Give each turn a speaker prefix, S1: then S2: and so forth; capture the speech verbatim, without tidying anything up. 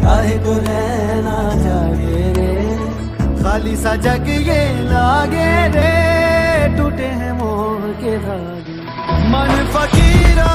S1: काहे को रहना जागे रे, खाली सा जग ये लागे रे, टूटे हैं मोह के धागे। मन फकीरा